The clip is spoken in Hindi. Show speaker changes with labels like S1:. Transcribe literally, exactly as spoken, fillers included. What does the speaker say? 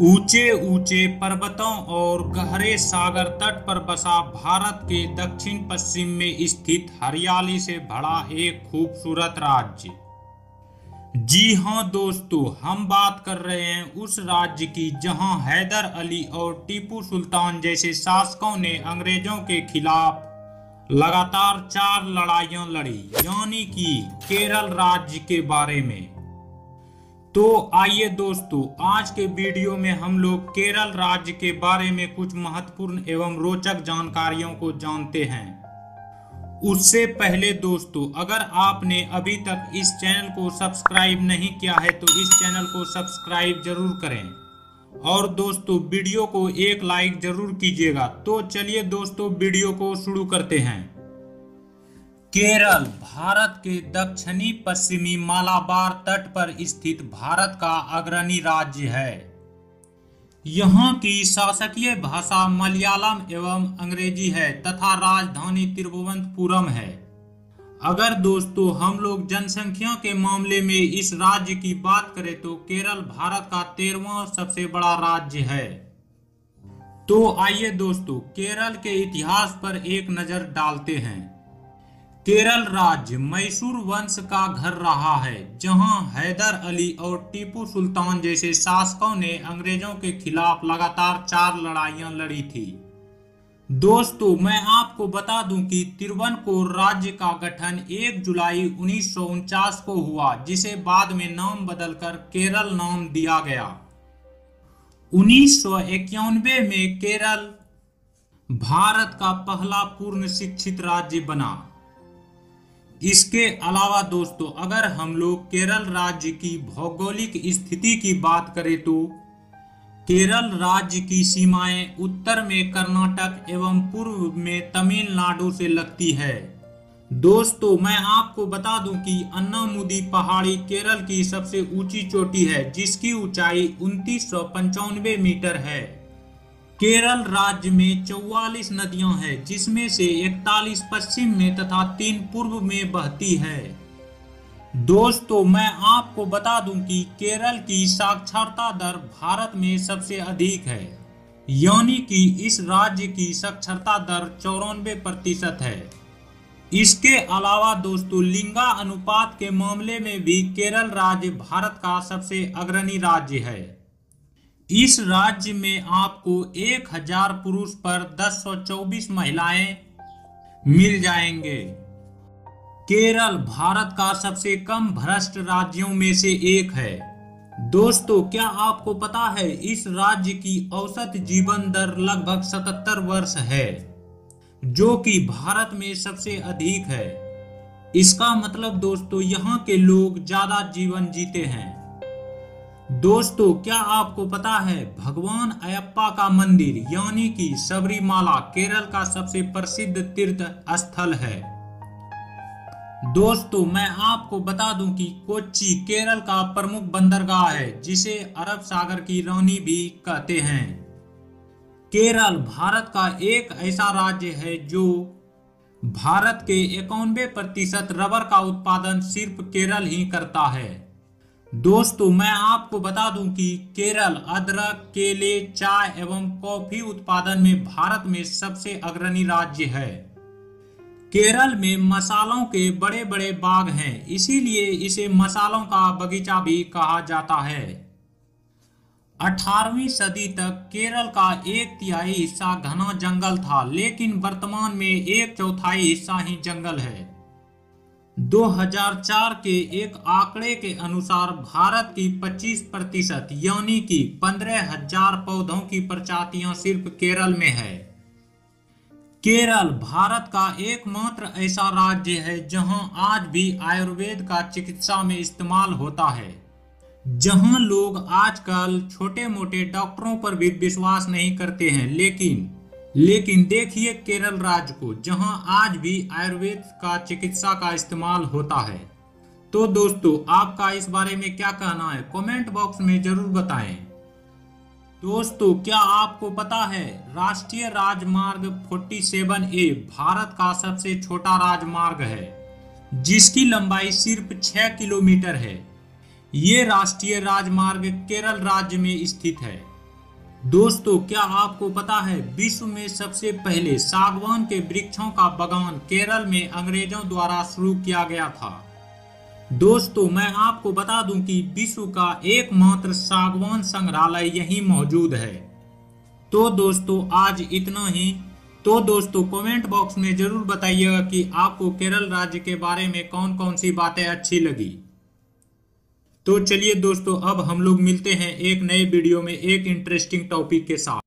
S1: ऊंचे ऊंचे पर्वतों और गहरे सागर तट पर बसा भारत के दक्षिण पश्चिम में स्थित हरियाली से भरा एक खूबसूरत राज्य। जी हां दोस्तों, हम बात कर रहे हैं उस राज्य की जहां हैदर अली और टीपू सुल्तान जैसे शासकों ने अंग्रेजों के खिलाफ लगातार चार लड़ाइयां लड़ी, यानी कि केरल राज्य के बारे में। तो आइए दोस्तों, आज के वीडियो में हम लोग केरल राज्य के बारे में कुछ महत्वपूर्ण एवं रोचक जानकारियों को जानते हैं। उससे पहले दोस्तों, अगर आपने अभी तक इस चैनल को सब्सक्राइब नहीं किया है तो इस चैनल को सब्सक्राइब जरूर करें और दोस्तों वीडियो को एक लाइक जरूर कीजिएगा। तो चलिए दोस्तों, वीडियो को शुरू करते हैं। केरल भारत के दक्षिणी पश्चिमी मालाबार तट पर स्थित भारत का अग्रणी राज्य है। यहाँ की शासकीय भाषा मलयालम एवं अंग्रेजी है तथा राजधानी तिरुवनंतपुरम है। अगर दोस्तों हम लोग जनसंख्या के मामले में इस राज्य की बात करें तो केरल भारत का तेरहवां सबसे बड़ा राज्य है। तो आइए दोस्तों, केरल के इतिहास पर एक नजर डालते हैं। केरल राज्य मैसूर वंश का घर रहा है, जहां हैदर अली और टीपू सुल्तान जैसे शासकों ने अंग्रेजों के खिलाफ लगातार चार लड़ाइयां लड़ी थी। दोस्तों मैं आपको बता दूं कि तिरुवनंतपुरम राज्य का गठन एक जुलाई उन्नीस सौ उनचास को हुआ, जिसे बाद में नाम बदलकर केरल नाम दिया गया। उन्नीस सौ इक्यानवे में केरल भारत का पहला पूर्ण शिक्षित राज्य बना। इसके अलावा दोस्तों, अगर हम लोग केरल राज्य की भौगोलिक स्थिति की बात करें तो केरल राज्य की सीमाएं उत्तर में कर्नाटक एवं पूर्व में तमिलनाडु से लगती है। दोस्तों मैं आपको बता दूं कि अन्नामुदी पहाड़ी केरल की सबसे ऊंची चोटी है, जिसकी ऊंचाई उनतीस सौ पंचानवे मीटर है। केरल राज्य में चौवालीस नदियां हैं, जिसमें से इकतालीस पश्चिम में तथा तीन पूर्व में बहती है। दोस्तों मैं आपको बता दूं कि केरल की साक्षरता दर भारत में सबसे अधिक है, यानी कि इस राज्य की साक्षरता दर चौरानवे प्रतिशत है। इसके अलावा दोस्तों लिंगा अनुपात के मामले में भी केरल राज्य भारत का सबसे अग्रणी राज्य है। इस राज्य में आपको एक हजार पुरुष पर दस सौ चौबीस महिलाएं मिल जाएंगे। केरल भारत का सबसे कम भ्रष्ट राज्यों में से एक है। दोस्तों क्या आपको पता है इस राज्य की औसत जीवन दर लगभग सतहत्तर वर्ष है, जो कि भारत में सबसे अधिक है। इसका मतलब दोस्तों यहाँ के लोग ज्यादा जीवन जीते हैं। दोस्तों क्या आपको पता है भगवान अयप्पा का मंदिर यानी कि सबरीमाला केरल का सबसे प्रसिद्ध तीर्थ स्थल है। दोस्तों मैं आपको बता दूं कि कोच्चि केरल का प्रमुख बंदरगाह है, जिसे अरब सागर की रानी भी कहते हैं। केरल भारत का एक ऐसा राज्य है जो भारत के इक्यानवे प्रतिशत रबर का उत्पादन सिर्फ केरल ही करता है। दोस्तों मैं आपको बता दूं कि केरल अदरक, केले, चाय एवं कॉफी उत्पादन में भारत में सबसे अग्रणी राज्य है। केरल में मसालों के बड़े बड़े बाग हैं, इसीलिए इसे मसालों का बगीचा भी कहा जाता है। अठारहवीं सदी तक केरल का एक तिहाई हिस्सा घना जंगल था, लेकिन वर्तमान में एक चौथाई हिस्सा ही जंगल है। दो हज़ार चार के एक आंकड़े के अनुसार भारत की पच्चीस प्रतिशत यानी कि पंद्रह हजार पौधों की प्रजातियां सिर्फ केरल में है। केरल भारत का एकमात्र ऐसा राज्य है जहां आज भी आयुर्वेद का चिकित्सा में इस्तेमाल होता है, जहां लोग आजकल छोटे मोटे डॉक्टरों पर भी विश्वास नहीं करते हैं, लेकिन लेकिन देखिए केरल राज्य को, जहां आज भी आयुर्वेद का चिकित्सा का इस्तेमाल होता है। तो दोस्तों आपका इस बारे में क्या कहना है, कमेंट बॉक्स में जरूर बताएं। दोस्तों क्या आपको पता है राष्ट्रीय राजमार्ग सैंतालीस ए भारत का सबसे छोटा राजमार्ग है, जिसकी लंबाई सिर्फ छह किलोमीटर है। ये राष्ट्रीय राजमार्ग केरल राज्य में स्थित है। दोस्तों, क्या आपको पता है विश्व में सबसे पहले सागवान के वृक्षों का बागान केरल में अंग्रेजों द्वारा शुरू किया गया था। दोस्तों, मैं आपको बता दूं कि विश्व का एकमात्र सागवान संग्रहालय यहीं मौजूद है। तो दोस्तों, आज इतना ही। तो दोस्तों, कमेंट बॉक्स में जरूर बताइएगा कि आपको केरल राज्य के बारे में कौन कौन सी बातें अच्छी लगी। तो चलिए दोस्तों, अब हम लोग मिलते हैं एक नए वीडियो में एक इंटरेस्टिंग टॉपिक के साथ।